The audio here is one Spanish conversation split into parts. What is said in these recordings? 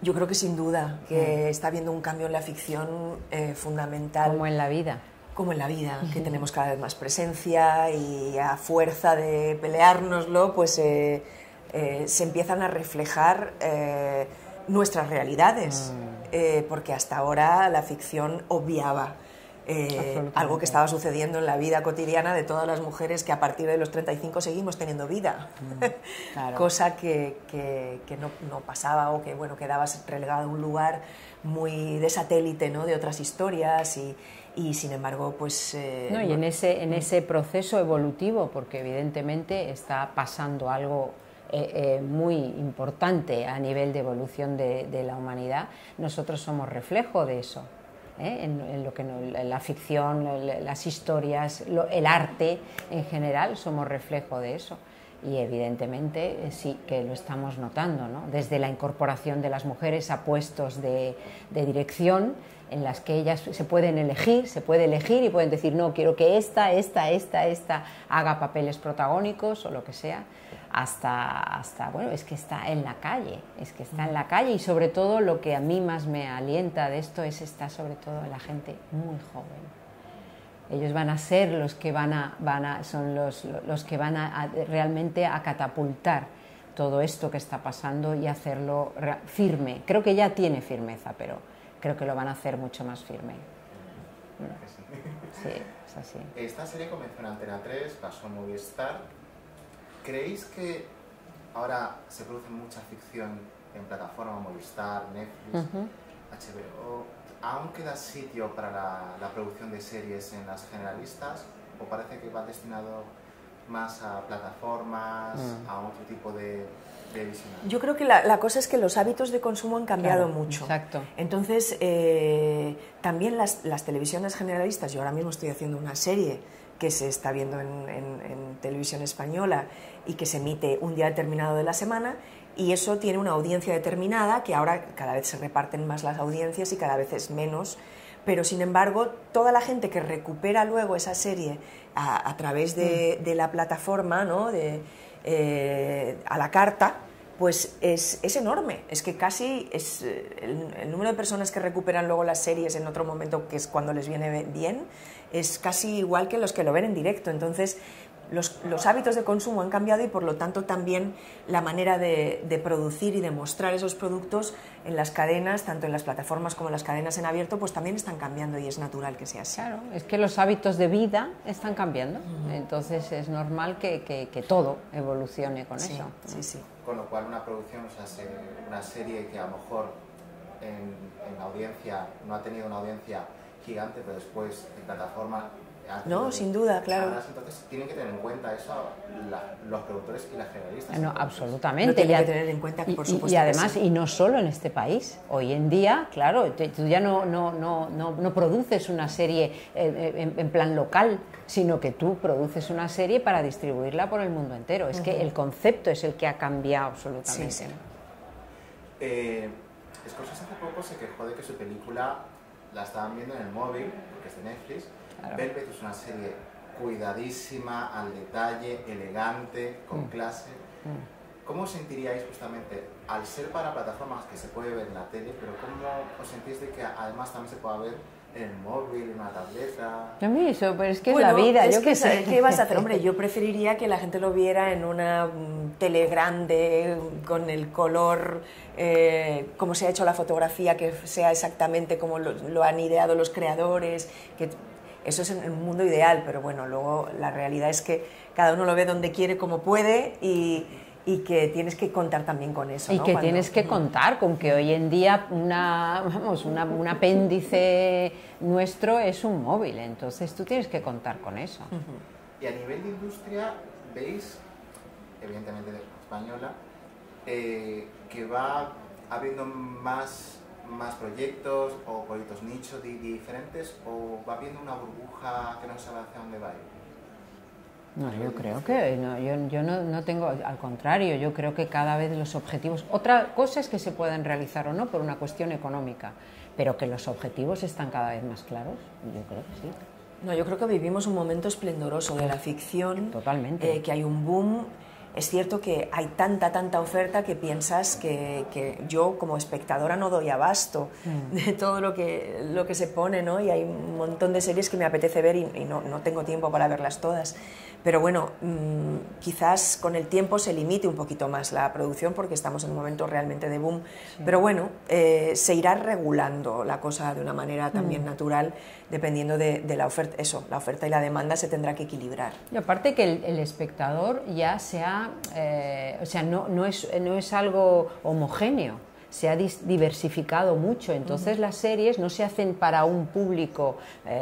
Yo creo que sin duda, que está habiendo un cambio en la ficción fundamental. Como en la vida. Como en la vida, que tenemos cada vez más presencia y a fuerza de peleárnoslo, pues se empiezan a reflejar nuestras realidades, porque hasta ahora la ficción obviaba algo que estaba sucediendo en la vida cotidiana de todas las mujeres que a partir de los 35 seguimos teniendo vida, claro. Cosa que no pasaba o que bueno, quedabas relegado a un lugar muy de satélite, ¿no? De otras historias y sin embargo pues... No, y en ese proceso evolutivo, porque evidentemente está pasando algo muy importante a nivel de evolución de la humanidad, nosotros somos reflejo de eso. En lo que la ficción, las historias, el arte en general, somos reflejo de eso. Y evidentemente sí que lo estamos notando, ¿no? Desde la incorporación de las mujeres a puestos de dirección, en las que ellas se puede elegir y pueden decir, no, quiero que esta haga papeles protagónicos o lo que sea, hasta bueno, es que está en la calle, y sobre todo lo que a mí más me alienta de esto está sobre todo la gente muy joven. Ellos van a ser los que son los que van a realmente a catapultar todo esto que está pasando y hacerlo firme. Creo que ya tiene firmeza, pero creo que lo van a hacer mucho más firme. Sí, es así. Esta serie comenzó en Antena 3, pasó a Movistar. ¿Creéis que ahora se produce mucha ficción en plataforma Movistar, Netflix, HBO? ¿Aún queda sitio para la producción de series en las generalistas? ¿O parece que va destinado más a plataformas, a otro tipo de visionado? Yo creo que la cosa es que los hábitos de consumo han cambiado mucho. Exacto. Entonces, también las televisiones generalistas, yo ahora mismo estoy haciendo una serie que se está viendo en televisión española y que se emite un día determinado de la semana, y eso tiene una audiencia determinada, que ahora cada vez se reparten más las audiencias y cada vez es menos, pero sin embargo toda la gente que recupera luego esa serie a través de la plataforma, ¿no? A la carta, pues es enorme. Es que casi es el número de personas que recuperan luego las series en otro momento, que es cuando les viene bien, es casi igual que los que lo ven en directo. Entonces los hábitos de consumo han cambiado y por lo tanto también la manera de producir y de mostrar esos productos en las cadenas, tanto en las plataformas como en las cadenas en abierto, pues también están cambiando y es natural que sea así. Claro, es que los hábitos de vida están cambiando, entonces es normal que todo evolucione con eso. Sí. Con lo cual una producción, o sea, una serie que a lo mejor en audiencia no ha tenido una audiencia gigante, pero después en plataforma... No, sin duda, claro. Entonces tienen que tener en cuenta eso los productores y las generalistas. No, absolutamente. Lo tienen que tener en cuenta, por supuesto. Y además, sí. Y no solo en este país. Hoy en día, claro, tú ya no produces una serie en plan local, sino que tú produces una serie para distribuirla por el mundo entero. Es que el concepto es el que ha cambiado absolutamente. Sí. Scorsese hace poco se quejó de que su película la estaban viendo en el móvil, porque es de Netflix. Claro. Velvet es una serie cuidadísima, al detalle, elegante, con clase. ¿Cómo os sentiríais justamente, al ser para plataformas que se puede ver en la tele, pero cómo os sentís de que además también se pueda ver en el móvil, en una tableta? A mí eso, pero es que bueno, es la vida, es yo qué sé. ¿Qué vas a hacer? Hombre, yo preferiría que la gente lo viera en una tele grande, con el color, como se ha hecho la fotografía, que sea exactamente como lo han ideado los creadores, que eso es en un mundo ideal, pero bueno, luego la realidad es que cada uno lo ve donde quiere, como puede, y que tienes que contar también con eso, y ¿no? que tienes que contar con que hoy en día un apéndice nuestro es un móvil, entonces tú tienes que contar con eso. Y a nivel de industria, veis, evidentemente de española, que va habiendo más proyectos o proyectos nicho diferentes, o va habiendo una burbuja que no sabe hacia dónde va a ir. No, yo creo que no, yo no tengo, al contrario, yo creo que cada vez los objetivos, otra cosa es que se puedan realizar o no por una cuestión económica, pero que los objetivos están cada vez más claros, yo creo que sí. No, yo creo que vivimos un momento esplendoroso de la ficción. Totalmente. Que hay un boom es cierto que hay tanta oferta que piensas que yo como espectadora no doy abasto de todo lo que se pone, ¿no? Y hay un montón de series que me apetece ver y no tengo tiempo para verlas todas. Pero bueno, quizás con el tiempo se limite un poquito más la producción porque estamos en un momento realmente de boom. Sí. Pero bueno, se irá regulando la cosa de una manera también natural, dependiendo de la oferta. Eso, la oferta y la demanda se tendrá que equilibrar. Y aparte que el espectador ya sea, o sea, no es algo homogéneo. Se ha diversificado mucho, entonces las series no se hacen para un público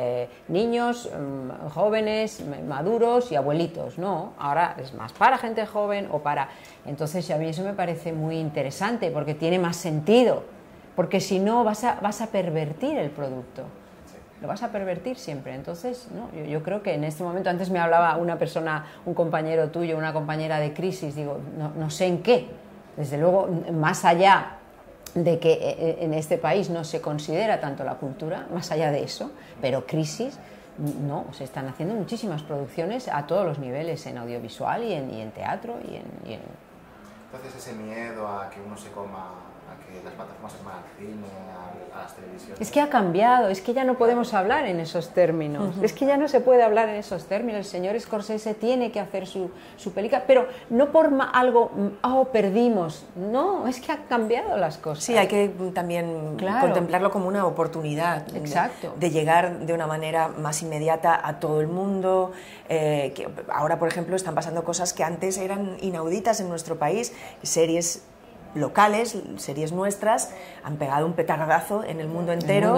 niños, jóvenes, maduros y abuelitos, no, ahora es más para gente joven o para... Entonces a mí eso me parece muy interesante porque tiene más sentido, porque si no vas a pervertir el producto. Lo vas a pervertir siempre, entonces no, yo creo que en este momento, antes me hablaba una persona, un compañero tuyo, una compañera de Crisis, digo, no sé en qué, desde luego, más allá de que en este país no se considera tanto la cultura, más allá de eso, pero Crisis, no, se están haciendo muchísimas producciones a todos los niveles, en audiovisual y en teatro y en... Entonces ese miedo a que uno se coma, a que las plataformas se coman al cine, a las televisiones... Es que ha cambiado, es que ya no podemos hablar en esos términos, es que ya no se puede hablar en esos términos. El señor Scorsese tiene que hacer su película, pero no por algo, perdimos, no, es que ha cambiado las cosas. Sí, hay que también contemplarlo como una oportunidad. Exacto. De llegar de una manera más inmediata a todo el mundo, que ahora, por ejemplo, están pasando cosas que antes eran inauditas en nuestro país, series locales, series nuestras, han pegado un petardazo en el mundo entero.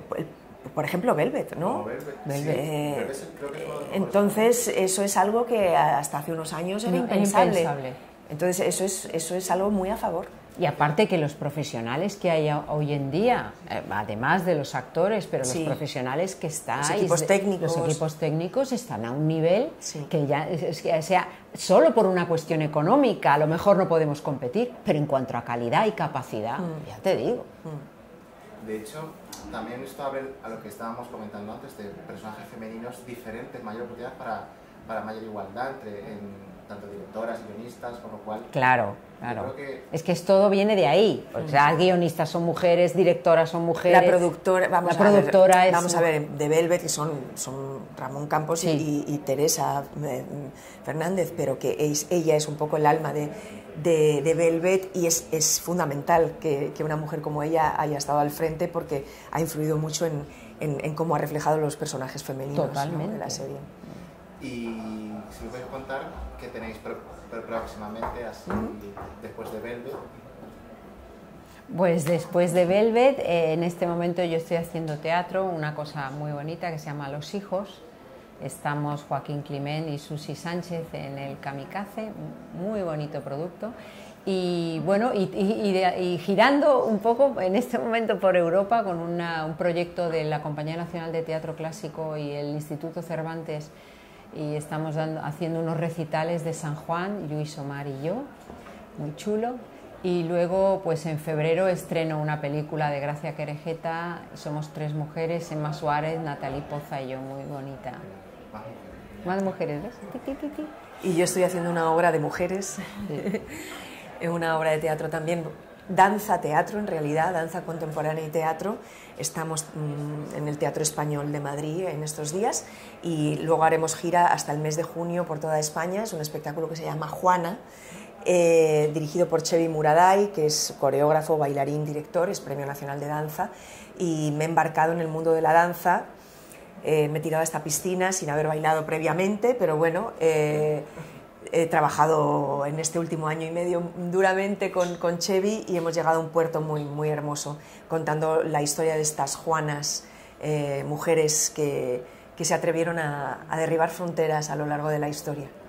Por ejemplo, Velvet, ¿no? Velvet. Entonces, eso es algo que hasta hace unos años era impensable. Entonces, eso es algo muy a favor. Y aparte que los profesionales que hay hoy en día, además de los actores, pero los profesionales que estáis, los equipos técnicos están a un nivel que ya, sea, solo por una cuestión económica, a lo mejor no podemos competir, pero en cuanto a calidad y capacidad, ya te digo. De hecho, también esto a lo que estábamos comentando antes, de personajes femeninos diferentes, mayor oportunidad para mayor igualdad entre tanto directoras y guionistas, con lo cual... Claro. Es que todo viene de ahí. O sea, guionistas son mujeres, directoras son mujeres... La productora, vamos a ver, de Velvet, que son Ramón Campos y Teresa Fernández, pero que ella es un poco el alma de Velvet, y es fundamental que una mujer como ella haya estado al frente, porque ha influido mucho en cómo ha reflejado los personajes femeninos, ¿no?, de la serie. Y si me podéis contar qué tenéis próximamente, así después de Velvet. Pues después de Velvet, en este momento yo estoy haciendo teatro, una cosa muy bonita que se llama Los Hijos. Estamos Joaquín Climent y Susi Sánchez en el Kamikaze, muy bonito producto. Y bueno, y girando un poco en este momento por Europa con un proyecto de la Compañía Nacional de Teatro Clásico y el Instituto Cervantes, y estamos haciendo unos recitales de San Juan, Luis Omar y yo, muy chulo. Y luego, pues en febrero estreno una película de Gracia Querejeta, somos 3 mujeres, Emma Suárez, Natalie Poza y yo, muy bonita. Más mujeres, ¿ves? Y yo estoy haciendo una obra de mujeres, una obra de teatro también, danza-teatro en realidad, danza contemporánea y teatro. Estamos en el Teatro Español de Madrid en estos días y luego haremos gira hasta el mes de junio por toda España. Es un espectáculo que se llama Juana, dirigido por Chevi Muraday, que es coreógrafo, bailarín, director, es Premio Nacional de Danza, y me he embarcado en el mundo de la danza. Me he tirado a esta piscina sin haber bailado previamente, pero bueno, he trabajado en este último año y medio duramente con Chevi y hemos llegado a un puerto muy, muy hermoso, contando la historia de estas Juanas, mujeres que se atrevieron a derribar fronteras a lo largo de la historia.